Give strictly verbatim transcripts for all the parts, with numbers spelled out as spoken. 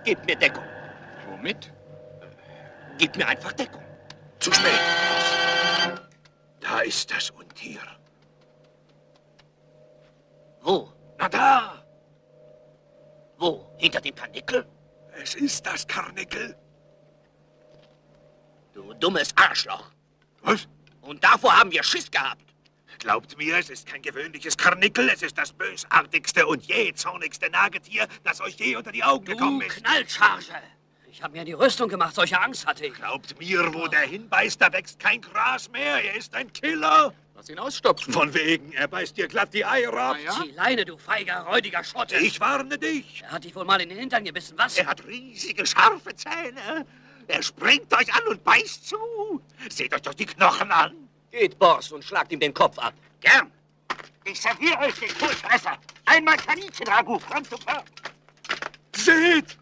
Gib mir Deckung. Womit? Gib mir einfach Deckung. Zu spät. Da ist das Untier. Wo? Na da! Wo? Hinter dem Karnickel? Es ist das Karnickel. Du dummes Arschloch. Was? Und davor haben wir Schiss gehabt. Glaubt mir, es ist kein gewöhnliches Karnickel. Es ist das bösartigste und jähzornigste Nagetier, das euch je unter die Augen gekommen Du ist. Knallcharge! Ich habe mir die Rüstung gemacht, solche Angst hatte ich. Glaubt mir, wo der hinbeißt, da wächst kein Gras mehr. Er ist ein Killer. Lass ihn ausstopfen. Von wegen, er beißt dir glatt die Eier ab. Na ja? Die Leine, du feiger, räudiger Schotte. Ich warne dich. Er hat dich wohl mal in den Hintern gebissen, was? Er hat riesige, scharfe Zähne. Er springt euch an und beißt zu. Seht euch doch die Knochen an. Geht, Boss, und schlagt ihm den Kopf ab. Gern. Ich serviere euch den Todfresser. Einmal Kaninchenragout, kommt sofort. Seht!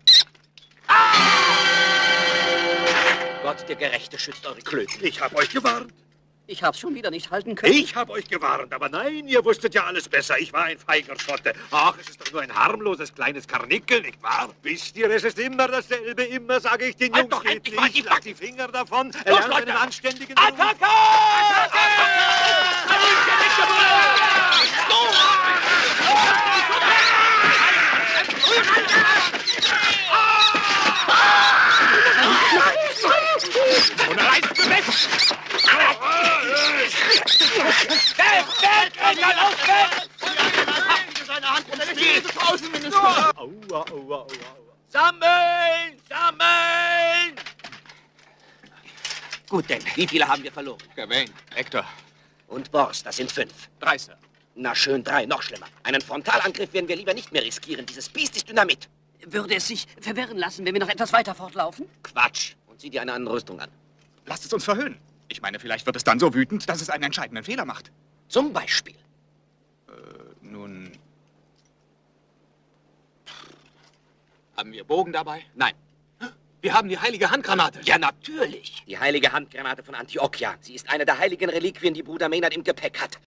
Gott, der Gerechte, schützt eure Klöten. Ich hab euch gewarnt. Ich hab's schon wieder nicht halten können. Ich hab euch gewarnt, aber nein, ihr wusstet ja alles besser. Ich war ein feiger Schotte. Ach, es ist doch nur ein harmloses kleines Karnickel, nicht wahr? Wisst ihr, es ist immer dasselbe. Immer sage ich den Halt Jungs, doch geht endlich mal die nicht, lasst die Finger davon. Los, Erlernt Leute! einen anständigen Attacke! Und er reißt mir weg! Aua, aua, aua, aua. Sammeln! Sammeln! Gut, denn wie viele haben wir verloren? Gawain, Hector. Und Bors, das sind fünf. Drei, Sir. Na schön, drei, noch schlimmer. Einen Frontalangriff werden wir lieber nicht mehr riskieren. Dieses Biest ist Dynamit. Würde es sich verwirren lassen, wenn wir noch etwas weiter fortlaufen? Quatsch. Und zieh dir eine andere Rüstung an. Lasst es uns verhöhnen. Ich meine, vielleicht wird es dann so wütend, dass es einen entscheidenden Fehler macht. Zum Beispiel. Äh, nun... Haben wir Bogen dabei? Nein. Wir haben die heilige Handgranate. Ja, natürlich. Die heilige Handgranate von Antiochia. Sie ist eine der heiligen Reliquien, die Bruder Maynard im Gepäck hat.